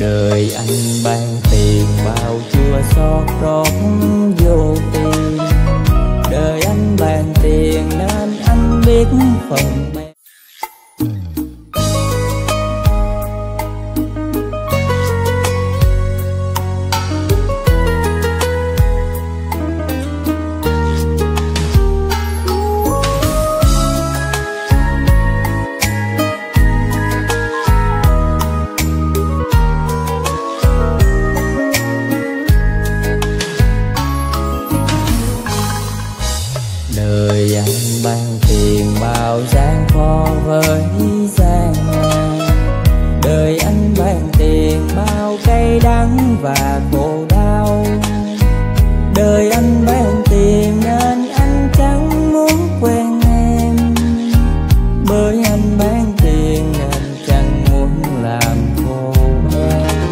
Đời anh ban tiền bao chưa xót rót vô tiền. Đời anh ban tiền nên anh biết phần bé. Đời anh ban tiền bao gian khó với gian nan. Đời anh ban tiền bao cay đắng và khổ đau. Đời anh ban tiền nên anh chẳng muốn quen em. Bởi anh ban tiền nên chẳng muốn làm khổ em.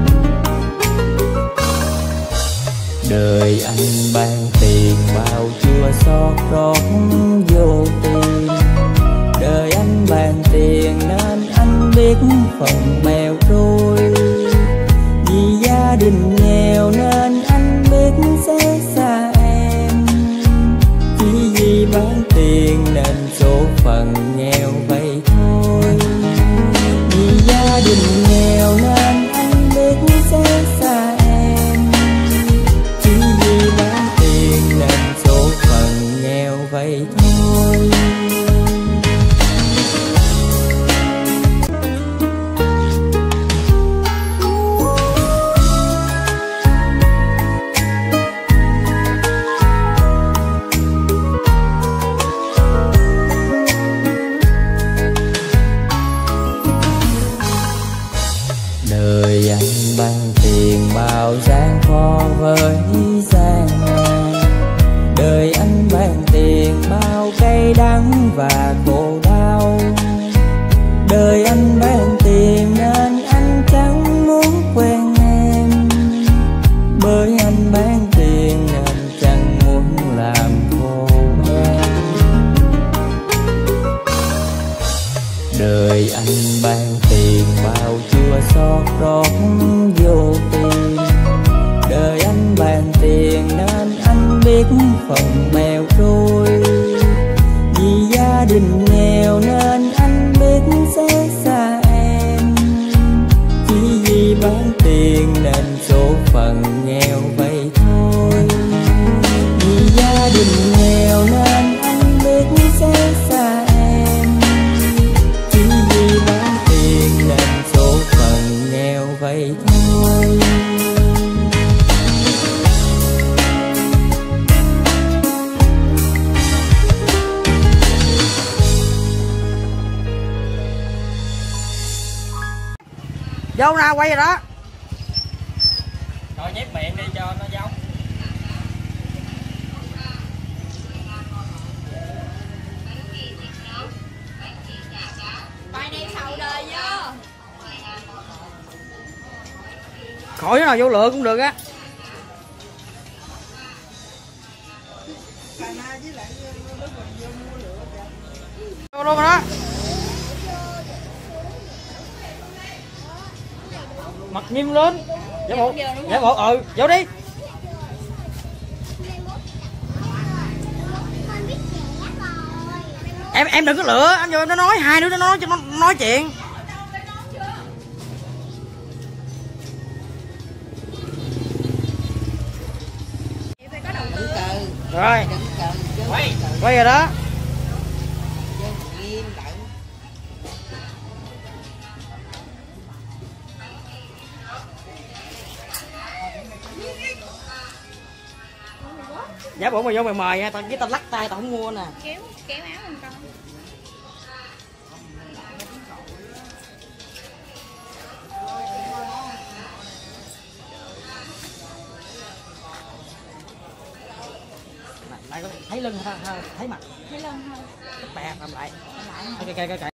Đời anh ban tiền bao chưa xót rót vô tiền. Đời anh ban tiền nên anh biết phần bèo trôi. Vì gia đình nghèo nên anh biết sẽ xa em. Chỉ vì bán tiền nên số phận nghèo vậy thôi. Vì gia đình nghèo nên anh biết sẽ xa em. Chỉ vì bán tiền nên số phận nghèo vậy thôi. Đời anh ban tiền bao gian khó với gian nan. Đời anh ban tiền bao cay đắng và khổ đau. Đời anh ban tiền nên anh chẳng muốn quen em. Bởi anh ban tiền nên chẳng muốn làm khổ em. Đời anh ban tiền bao chưa xót rót vô tiền. Đời anh ban tiền nên anh biết phần bèo trôi. Vì gia đình nghèo nên anh biết sẽ xa em. Chỉ vì bán tiền nên số phận nghèo vậy thôi. Vì gia đình nghèo nên anh biết sẽ xa em. Chỉ vì bán tiền nên số phận nghèo vậy thôi. Vô nào quay rồi đó. Rồi nhét miệng đi cho nó giống. Bài này sầu đời vô. Khỏi nào vô lựa cũng được á. Vô luôn rồi đó. Mặt nghiêm lên. Giả bộ vô đi. Em đừng có lựa, anh vô nó nói, hai đứa nó nói cho nó nói chuyện. Rồi. Quay rồi đó. Giả bộ mà vô mày mời nha, tao với tao lắc tay tao không mua nè. Kéo áo mình con. Này thấy lưng ha, thấy mặt. Thấy lưng thôi. Bè làm lại. Ok.